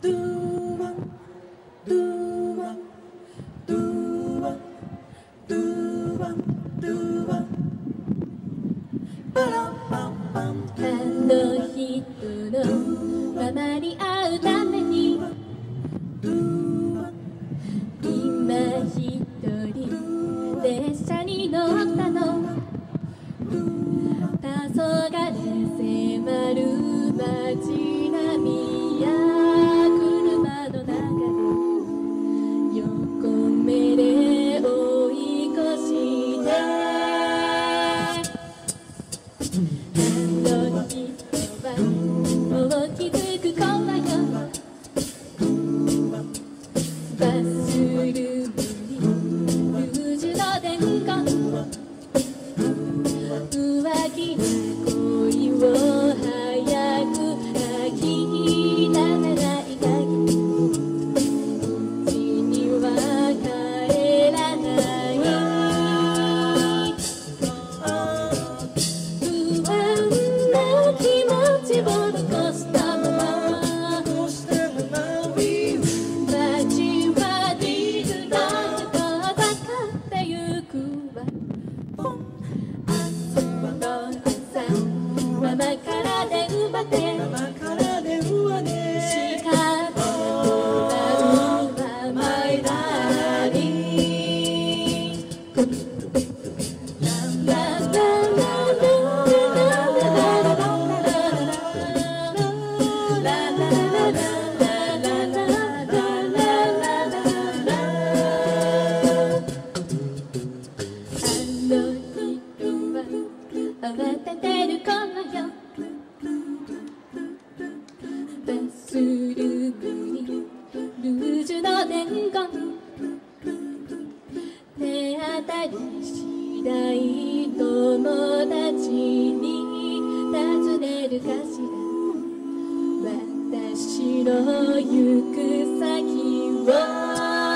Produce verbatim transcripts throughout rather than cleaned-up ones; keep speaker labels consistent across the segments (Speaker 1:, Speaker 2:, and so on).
Speaker 1: の人のままに会うために今一人列車に乗ったの。黄昏迫る街並みや車の中で横目で追い越してあの人はもう気づく頃よ。バスルームにルージュの伝言浮気な恋を早く飽きたならいかにうちには帰らない不安な気持ちを残したまま街はディズニーと戦ってゆくわ。ママから電話で叱ってもらうわマイダーリン。ララララ慌ててる頃よ。バスルームにルージュの伝言手当たり次第友達に尋ねるかしら。私の行く先を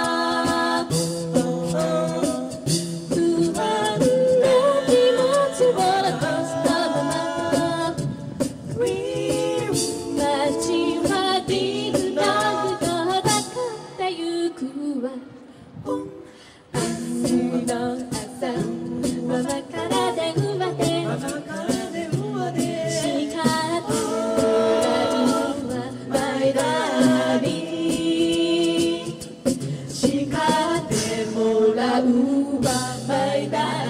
Speaker 1: 明日の朝ママから電話で叱ってもらうわマイダーリン。叱ってもらうわマイダーリン。